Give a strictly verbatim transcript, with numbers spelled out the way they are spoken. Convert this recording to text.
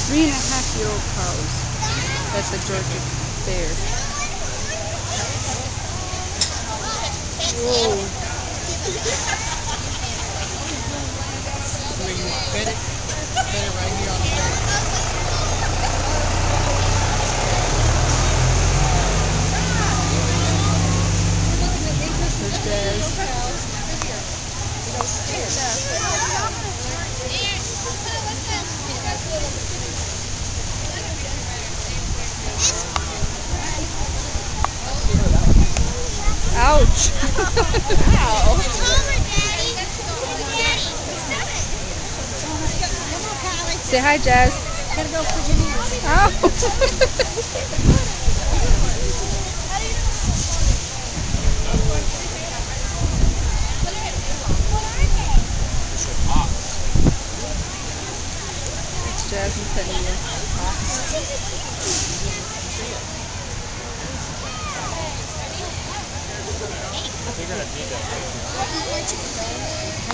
Three and a half year old cows at the Georgia Fair. Whoa. Where you fit it, fit it right here on the leg. There's Jazz. Ouch! Ow! Say hi, Jazz. Gotta go for Janine. Ow! It's Jasmine petting you. You're gonna need that.